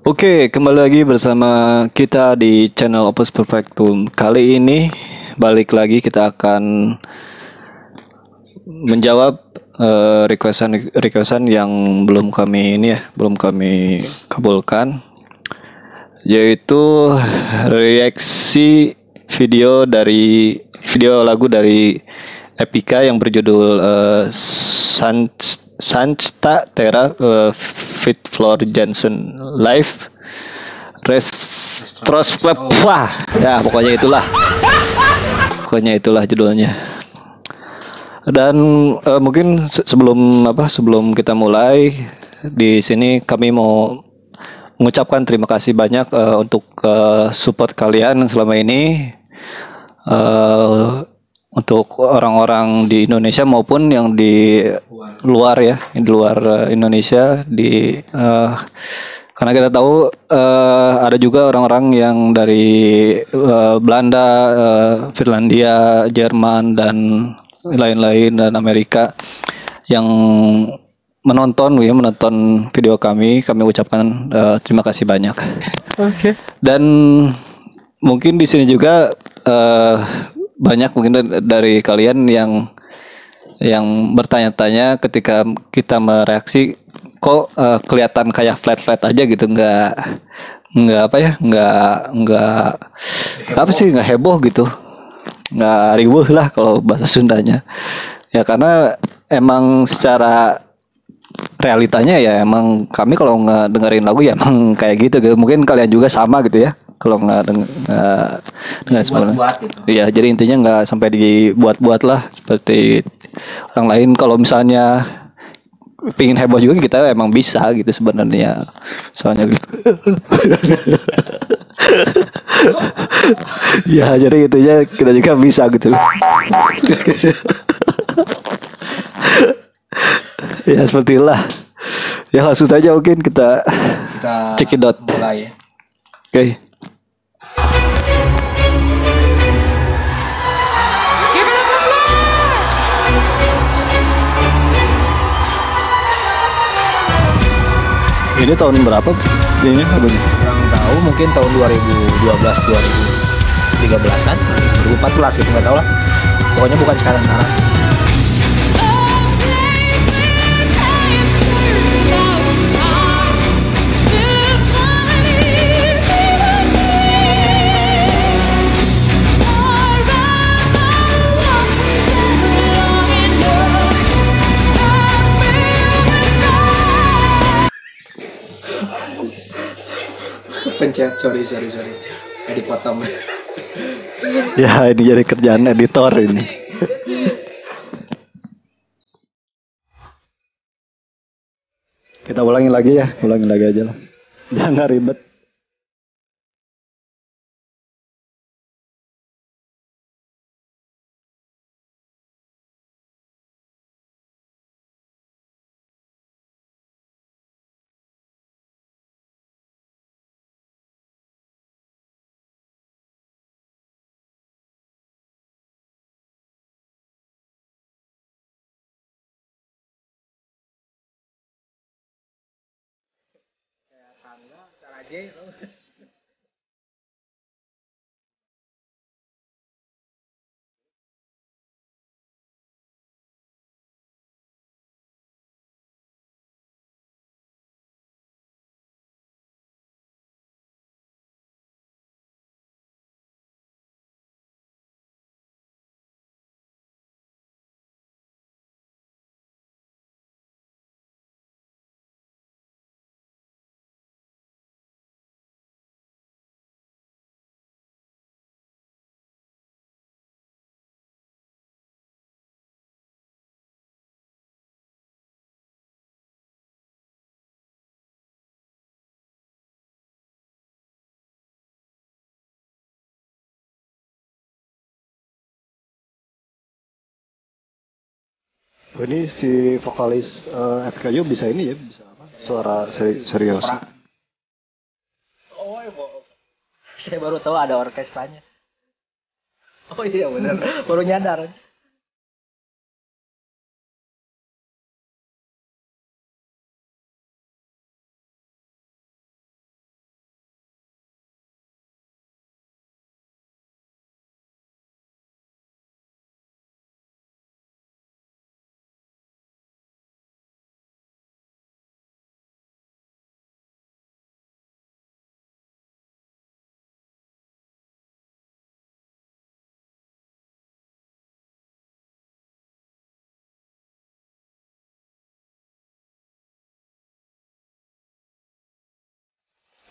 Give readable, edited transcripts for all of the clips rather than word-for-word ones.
Oke, kembali lagi bersama kita di channel Opus Perfectum. Kali ini balik lagi kita akan menjawab requestan yang belum kami kabulkan, yaitu reaksi video lagu dari Epica yang berjudul Sansta Terra Fit Floor Jansen Live Retrospect. Wah, ya pokoknya itulah judulnya. Dan mungkin sebelum kita mulai di sini kami mau mengucapkan terima kasih banyak untuk support kalian selama ini, untuk orang-orang di Indonesia maupun yang di luar ya, di luar Indonesia karena kita tahu ada juga orang-orang yang dari Belanda, Finlandia, Jerman dan lain-lain dan Amerika yang menonton video kami ucapkan terima kasih banyak. Oke. Dan mungkin di sini juga banyak mungkin dari kalian yang bertanya-tanya ketika kita mereaksi, kok kelihatan kayak flat aja gitu, nggak apa ya, nggak apa sih, nggak heboh gitu, nggak riuh lah kalau bahasa Sundanya ya, karena emang secara realitanya ya emang kami kalau nggak dengerin lagu ya emang kayak gitu. Mungkin kalian juga sama gitu ya, kalau dengar semuanya. Buat gitu. Iya, jadi intinya nggak sampai dibuat-buat lah seperti orang lain. Kalau misalnya pingin heboh juga kita emang bisa gitu sebenarnya, soalnya gitu. Ya jadi intinya kita juga bisa gitu. Ya seperti itulah. Ya langsung saja mungkin kita Kita cekidot. mulai ya. Oke. Ini tahun berapa? Ini lagunya? Kurang tahu, mungkin tahun 2012 2013-an 2014 gitu, nggak tahu lah, pokoknya bukan sekarang. Pencet, sorry dipotong. Ya ini jadi kerjaan editor ini. Kita ulangin lagi aja lah. Jangan ribet. Oh, ini si vokalis FKU bisa ini ya, bisa apa? Suara serius. Oh, saya baru tahu ada orkestranya. Oh iya benar, baru nyadar.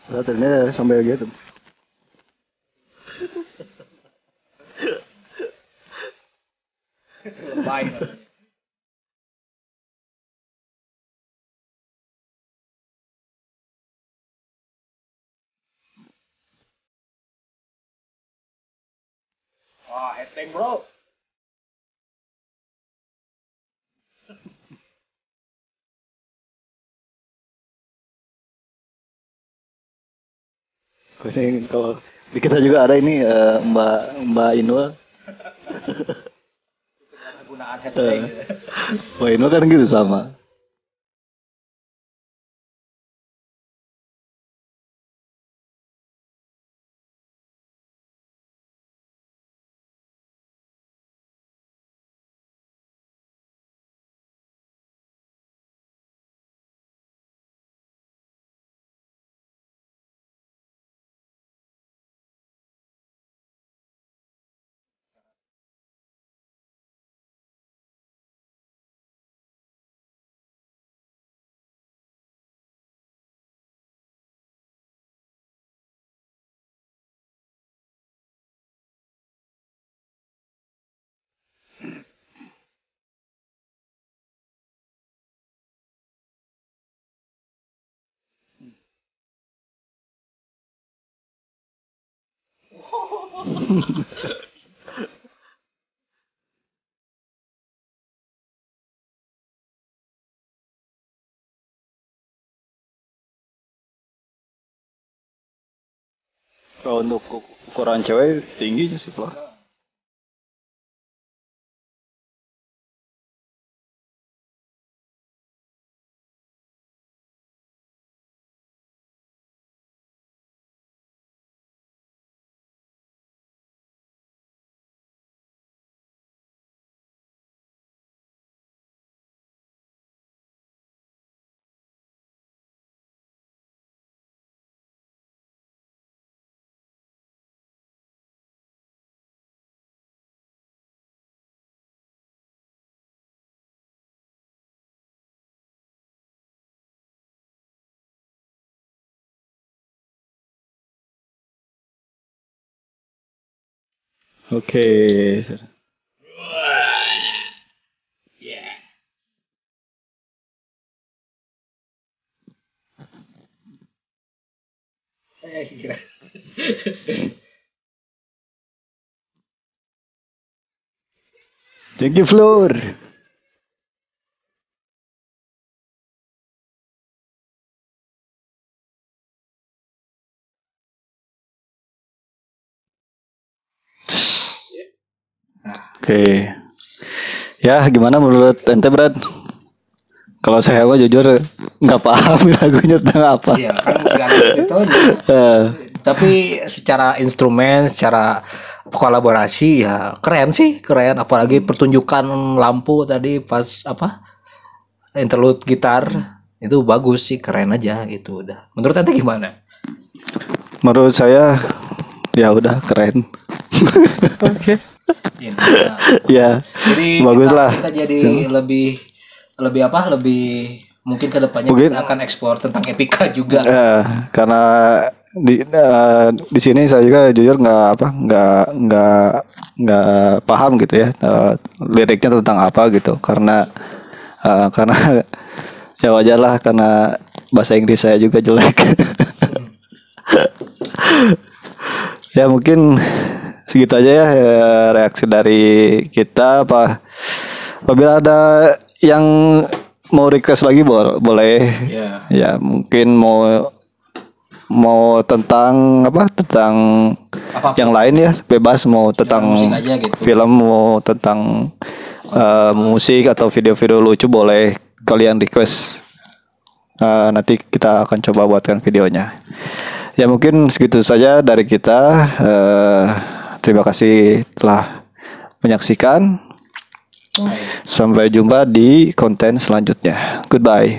Ternyata sampai gitu. Baik. Wah, headbang bro. Ini kalau di kita juga ada ini Mbak Inul. Penggunaan headbang. Mbak Inul kan gitu sama. Kalau untuk ukuran cewek tingginya sih Pak. Oke. Kira. Thank you Flor. Oke. Ya, gimana menurut ente Brad? Kalau saya mah jujur nggak paham lagunya tentang apa. Iya, kan musik anak itu aja. Tapi secara instrumen, secara kolaborasi ya keren sih, keren. Apalagi pertunjukan lampu tadi pas apa interlude gitar itu bagus sih, keren aja gitu udah. Menurut ente gimana? Menurut saya ya udah keren. Oke. Ya, nah, Ya, jadi bagus kita, lah. kita jadi lebih apa? Lebih mungkin kedepannya Mungkin- kita akan ekspor tentang Epica juga. Karena di sini saya juga jujur nggak paham gitu ya liriknya tentang apa gitu karena ya wajar lah karena bahasa Inggris saya juga jelek. Ya mungkin segitu aja ya reaksi dari kita apabila ada yang mau request lagi boleh Ya. ya mungkin mau tentang Apapun. yang lain ya bebas mau tentang musik aja gitu. film mau tentang musik atau video-video lucu boleh kalian request. Nanti kita akan coba buatkan videonya. Ya mungkin segitu saja dari kita. Terima kasih telah menyaksikan. Sampai jumpa di konten selanjutnya. Goodbye.